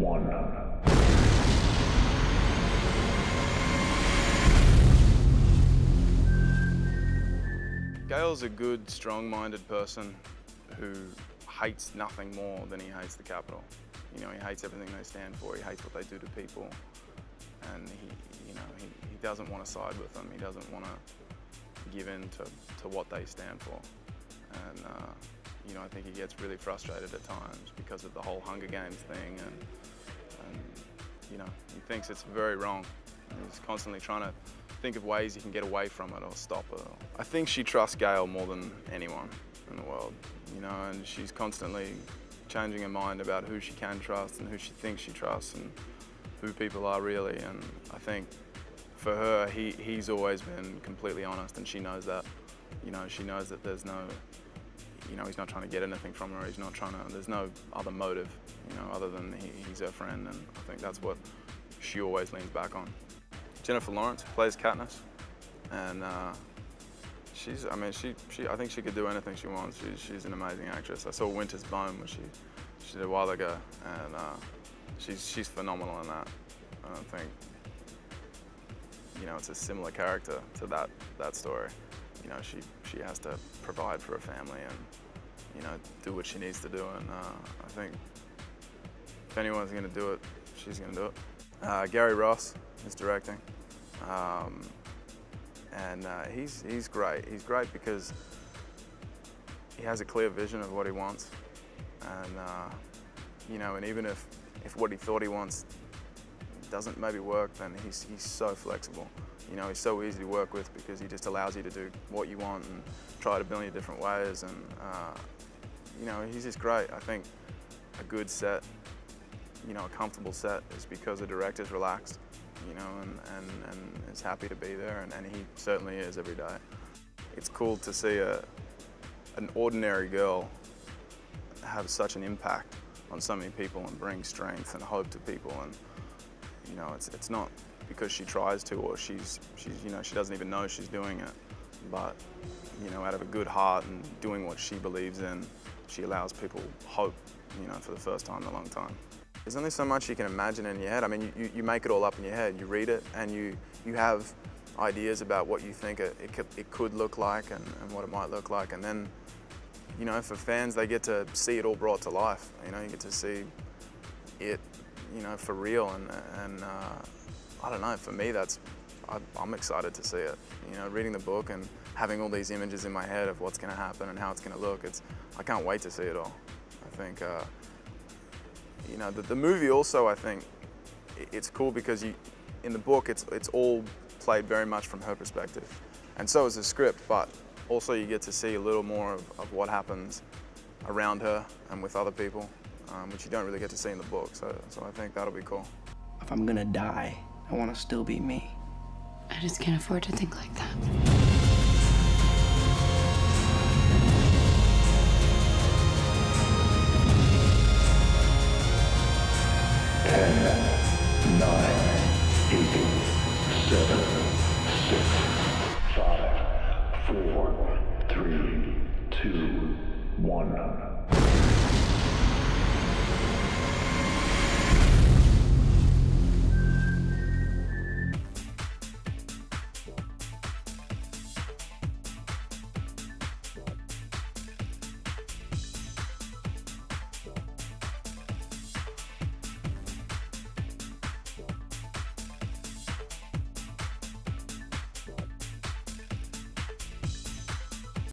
1. Gale's a good, strong-minded person who hates nothing more than he hates the Capitol. You know, he hates everything they stand for. He hates what they do to people, and he doesn't want to side with them. He doesn't want to give in to what they stand for. And you know, I think he gets really frustrated at times because of the whole Hunger Games thing, and you know, he thinks it's very wrong. And he's constantly trying to think of ways he can get away from it or stop it. I think she trusts Gale more than anyone in the world, you know, and she's constantly changing her mind about who she can trust and who she thinks she trusts and who people are really. And I think for her, he's always been completely honest, and she knows that. You know, she knows that there's no, you know, he's not trying to get anything from her. He's not trying to, there's no other motive, you know, other than he's her friend, and I think that's what she always leans back on. Jennifer Lawrence plays Katniss, and she's, I mean, I think she could do anything she wants. She's an amazing actress. I saw Winter's Bone, which she did a while ago, and she's phenomenal in that. And I think, you know, it's a similar character to that story. You know, she has to provide for her family and, you know, do what she needs to do, and I think if anyone's going to do it, she's going to do it. Gary Ross is directing, and he's great. He's great because he has a clear vision of what he wants, and you know, and even if what he thought he wants doesn't maybe work, then he's so flexible. You know, he's so easy to work with because he just allows you to do what you want and try it a billion different ways, and you know, he's just great. I think a good set, you know, a comfortable set is because the director's relaxed, you know, and is happy to be there, and he certainly is every day. It's cool to see an ordinary girl have such an impact on so many people and bring strength and hope to people, and you know, it's not because she tries to, or she's you know, she doesn't even know she's doing it, but you know, out of a good heart and doing what she believes in, she allows people hope, you know, for the first time in a long time. There's only so much you can imagine in your head. I mean, you make it all up in your head. You read it, and you have ideas about what you think it could look like and what it might look like. And then, you know, for fans, they get to see it all brought to life. You know, you get to see it, you know, for real. And I don't know, for me, I'm excited to see it. You know, reading the book and having all these images in my head of what's going to happen and how it's going to look, I can't wait to see it all. I think, you know, the movie also, I think, it's cool because in the book, it's all played very much from her perspective. And so is the script, but also you get to see a little more of what happens around her and with other people, which you don't really get to see in the book. So I think that'll be cool. If I'm gonna die, I want to still be me. I just can't afford to think like that.